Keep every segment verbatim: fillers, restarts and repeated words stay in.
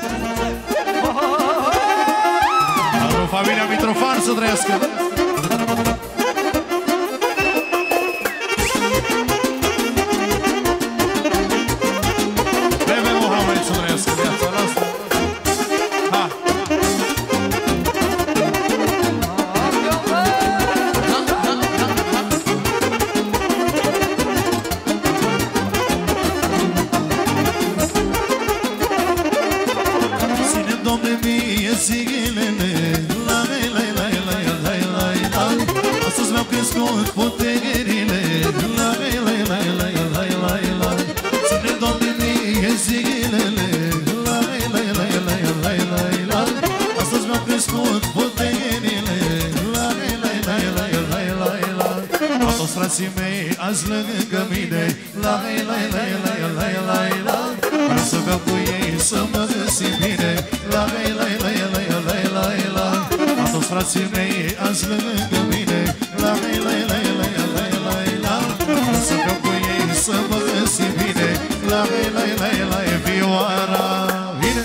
Familia Mitrofan să trăiască. Bebe Mohamed să trăiască viața noastră. Ha! Ține, Doamne, mie zilele. Astăzi mi-au crescut puterile. La la la la la la la. Ține, Doamne, mie zilele. La la la la la la la. Astăzi mi-au crescut puterile. La la la la la la la. Au toți frații mei azi lângă mine. La la la la la la la. Vreau să beau cu ei să mă găsim bine. La la la la la la la. Au toți frații mei azi lângă mine. La la la la la la la. Să beau cu ei să mă găsim bine. La la la la vioara. Vine!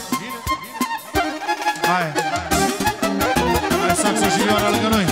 Hai! Hai saxul și vioara lângă noi.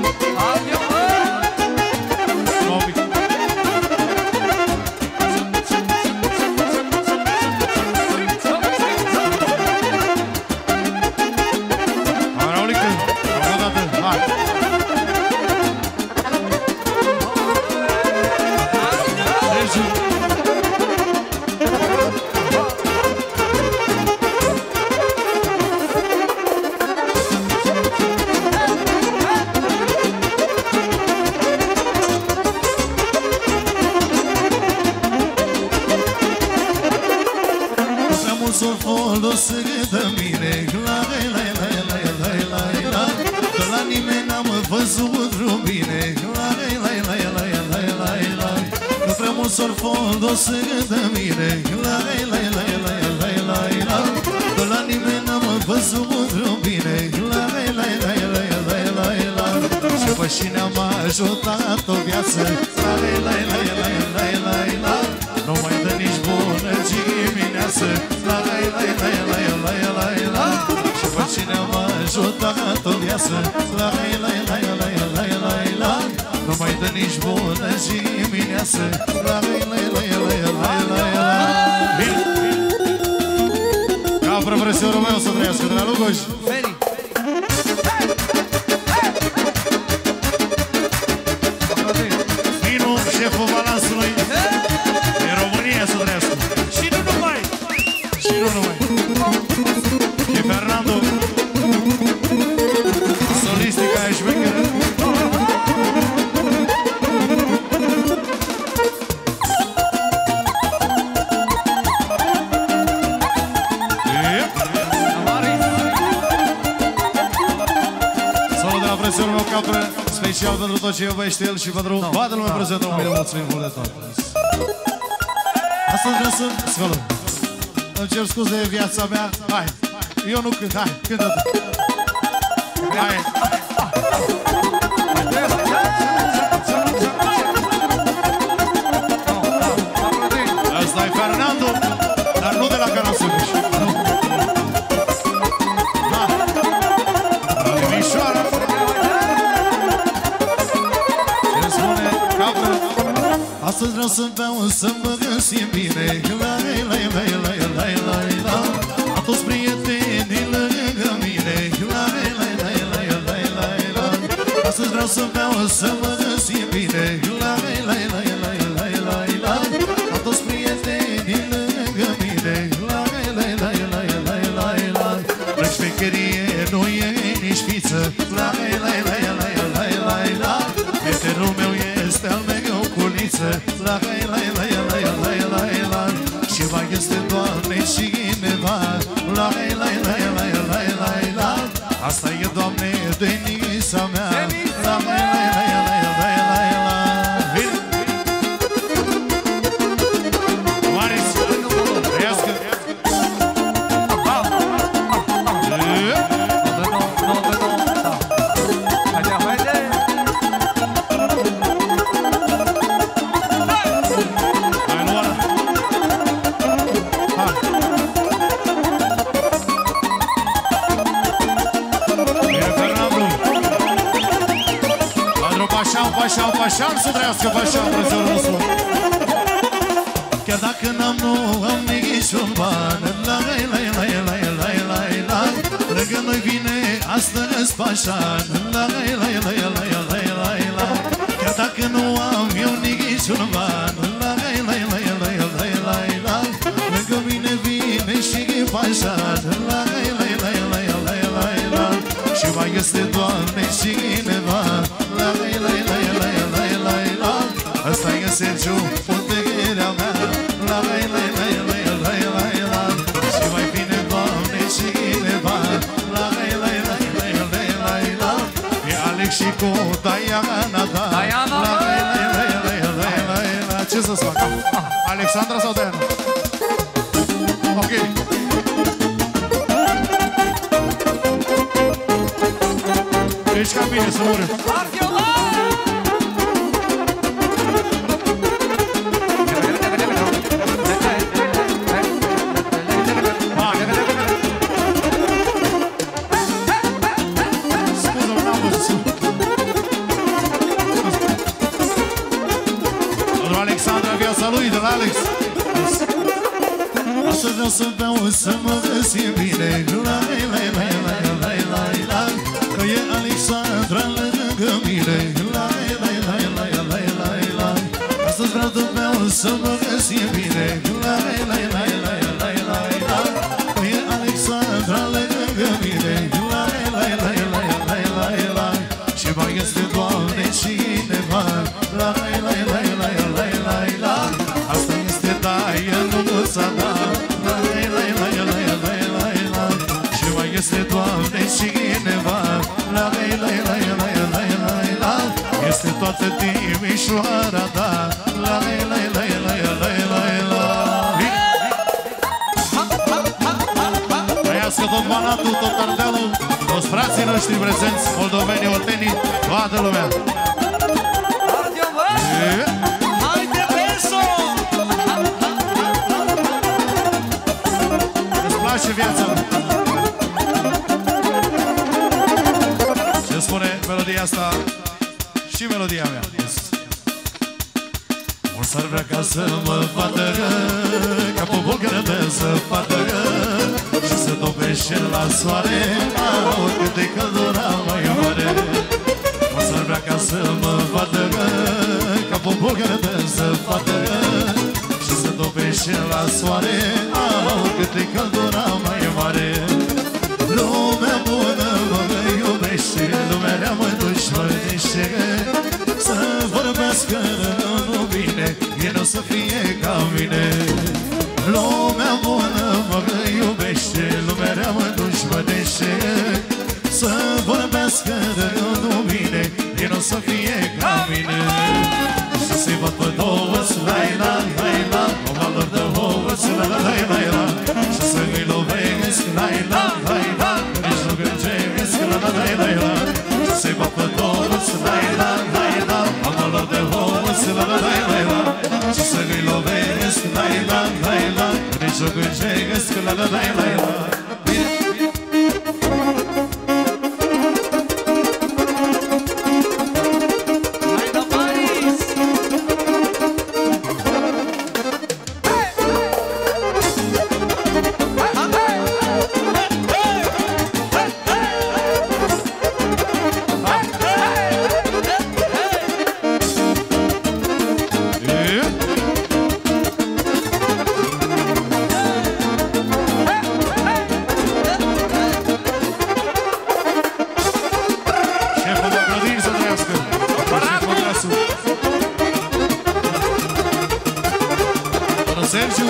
Ajutat o viață. La la la la la la la. Nu mai dă nici bună dimineață. La la la la la la la la. Și pe cine m-a ajutat o viață. La la la la la la la. Nu mai dă nici bună dimineață. La la la la la la la. Bine! Ca profesorul meu să trăiască de la Lugoș. Feri! Șeful balansului din România să trăiască. Și nu numai. Și nu numai. Și Fernando, solistica e șmecheră. Salut de la preționul meu capră. Special pentru tot ce iubește el și pentru no, toată lumea no, prezentă. No. Bine, mulțumim mult de tot. Astăzi vreau să... Scolă. Îmi cer scuze de viața mea. Hai. Eu nu cânt. Hai. Cântă tu. Hai. Asta e Fernando, dar nu de la Canasubiș. Astăzi vreau să beau, să mă găsim bine. La la la la la la la. Am toți prietenii lângă mine. La la la la la la la. Astăzi vreau să beau, să mă găsim bine. La la la la la la la. Am toți prietenii lângă mine. La la la la la la la. La șmecherie nu e nici fiță. La la la la la la la. Prietenul meu este al meu culiță. La la la la la la la. Și mai este, Doamne, cineva. La la la la la la la. Asta e, Doamne, Denisa mea. La la la la la la la. Vine! Maris, trăiască! Pașa, pașa, să trăiască pașa, prețul nostru. Chiar dacă n-am, nu am niciun ban, la la la la la la la la. Lângă noi vine astăzi pașa, la la la la la la la la. Chiar dacă nu am eu niciun ban, la la la la la la la la. Lângă mine vine și pașa, la la la la la la la la. Și mai este, Doamne, și cineva, la la la la la la la la. Asta e Sergiu, puterea mea, la la la la la la la la. Și mai bine, Doamne, și cineva, la la la la la la la la. E Alex și cu Diana ta, la la la la la la la la. Ce să-ți fac? Alexandra sau Diana? Ok. Ești ca mine să mori. Alexandra, viața lui de la Alex. Asta vreau să beau, să mă găsi bine, la la la la la la la. Că e Alexandra lângă mine, la la la la la la la. Astăzi vreau să beau, să mă găsi bine, la la la la la la la. Că e Alexandra lângă mine, la la la la la la la. Și mai este, Doamne, cineva, la la la la la la la la. Asta este taia nuța ta, la la la la la la la la. Și mai este, Doamne, cineva, la la la la la la la la. Este toată Timișoara ta, la la la la la la la la. Trăiască tot Banatul, tot Ardealul, toți frații noștri prezenți, moldovenii, oltenii, toată lumea. Haide, Beso! Îți place viața? Ce spune melodia asta și melodia mea? O s-ar vrea ca să mă bată, ca pe bulgără de zăpadă, și să topește la soare, au, cât de căldura mai mare. O s-ar vrea ca să mă bată, ca pe bulgără de zăpadă, și să topește la soare, au, cât de căldura mai mare. Lumea bună mă iubește, lumea rea mă dușmănește, să vorbească nu bine, e nu să fie ca mine. Lumea bună mă iubește, lumea rea mă dușmănește, să vorbească nu bine, e nu să fie ca mine. Să se văd pe două, la-i-la, la-i-la, o valori de ouă, la-la-la-la-la, și să îi lovesc, la-i-la, la-i-la, nici nu gângesc, la-la-la-la-la, și să-i văd pe două, la-i-la, la-i-la, o valori de ouă, la-la-la-la-la, și să îi lovesc, la-i-la, la-i-la, nici nu gângesc, la-la-la-la-la. Sergiu,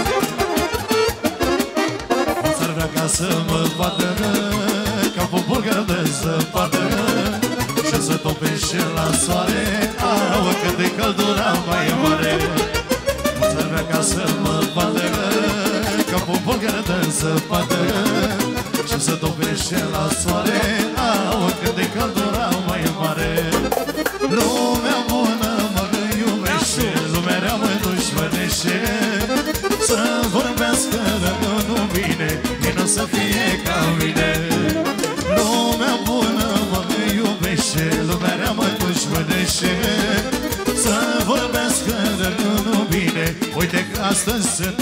o s-ar vrea ca să mă bată, ca pe bulgără de zăpadă, și să topește la soare, au, cât de căldura mai mare. O s-ar vrea ca să mă bată, ca pe bulgără de zăpadă, și să topește la soare, au, cât de căldura mai mare. Lumea bună mă iubește, lumea rea mă dușmănește, să vorbească nu bine, e nu să fie ca mine. Lumea bună mă iubește, lumea rea mă dușmănește, Uite că astăzi sunt